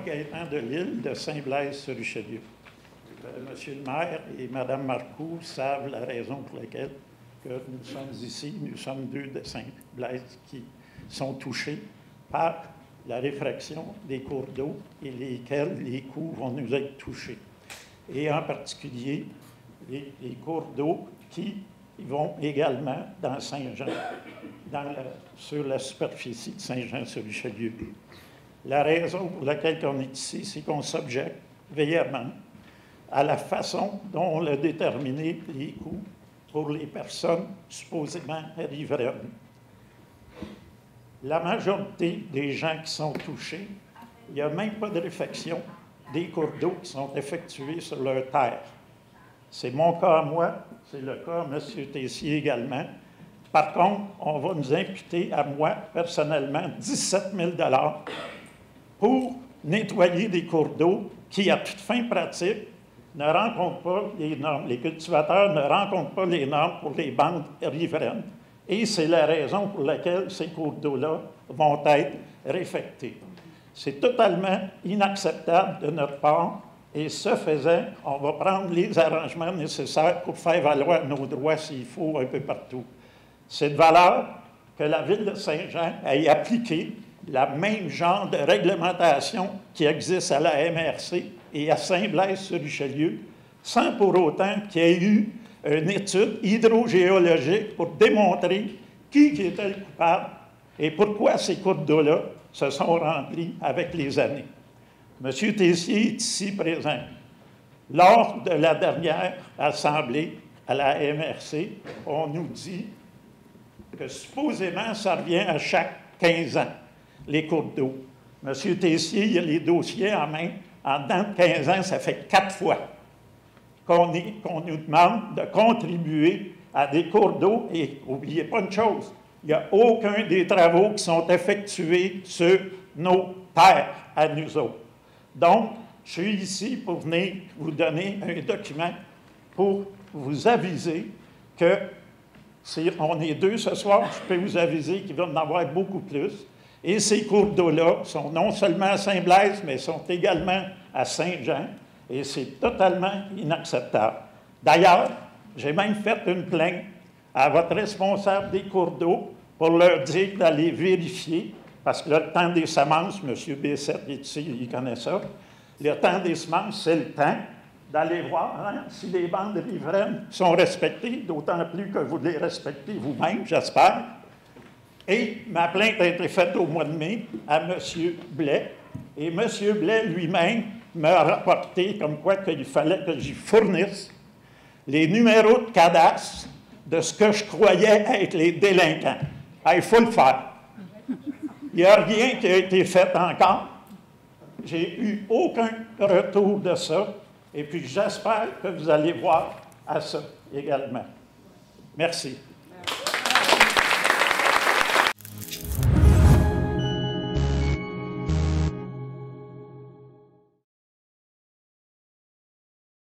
Gaétan de Lille, de Saint-Blaise-sur-Richelieu. Monsieur le maire et Mme Marcoux savent la raison pour laquelle que nous sommes ici. Nous sommes deux de Saint-Blaise qui sont touchés par la réfraction des cours d'eau et lesquels les coûts vont nous être touchés. Et en particulier, les cours d'eau qui vont également dans Saint-Jean, sur la superficie de Saint-Jean-sur-Richelieu. La raison pour laquelle on est ici, c'est qu'on s'objecte véhément à la façon dont on a déterminé les coûts pour les personnes supposément riveraines. La majorité des gens qui sont touchés, il n'y a même pas de réfection des cours d'eau qui sont effectués sur leur terre. C'est mon cas à moi, c'est le cas de M. Tessier également. Par contre, on va nous imputer à moi, personnellement, 17 000 $ pour nettoyer des cours d'eau qui, à toute fin pratique, ne rencontrent pas les normes. Les cultivateurs ne rencontrent pas les normes pour les bandes riveraines. Et c'est la raison pour laquelle ces cours d'eau-là vont être réfectés. C'est totalement inacceptable de notre part. Et ce faisant, on va prendre les arrangements nécessaires pour faire valoir nos droits s'il faut un peu partout. C'est de valeur que la Ville de Saint-Jean ait appliqué la même genre de réglementation qui existe à la MRC et à Saint-Blaise-sur-Richelieu, sans pour autant qu'il y ait eu une étude hydrogéologique pour démontrer qui était le coupable et pourquoi ces cours d'eau-là se sont remplis avec les années. M. Tessier est ici présent. Lors de la dernière assemblée à la MRC, on nous dit que supposément, ça revient à chaque 15 ans, les cours d'eau. M. Tessier, il a les dossiers en main. En dedans de 15 ans, ça fait 4 fois qu'on nous demande de contribuer à des cours d'eau. Et n'oubliez pas une chose, il n'y a aucun des travaux qui sont effectués sur nos terres à nous autres. Donc, je suis ici pour venir vous donner un document pour vous aviser que, si on est deux ce soir, je peux vous aviser qu'il va en avoir beaucoup plus. Et ces cours d'eau-là sont non seulement à Saint-Blaise, mais sont également à Saint-Jean. Et c'est totalement inacceptable. D'ailleurs, j'ai même fait une plainte à votre responsable des cours d'eau pour leur dire d'aller vérifier, parce que le temps des semences, M. Bessette est ici, il connaît ça, le temps des semences, c'est le temps d'aller voir si les bandes riveraines sont respectées, d'autant plus que vous les respectez vous-même, j'espère. Et ma plainte a été faite au mois de mai à M. Blais, et M. Blais lui-même m'a rapporté comme quoi qu'il fallait que j'y fournisse les numéros de cadastre de ce que je croyais être les délinquants. Il faut le faire. Il n'y a rien qui a été fait encore. J'ai eu aucun retour de ça. Et puis, j'espère que vous allez voir à ça également. Merci.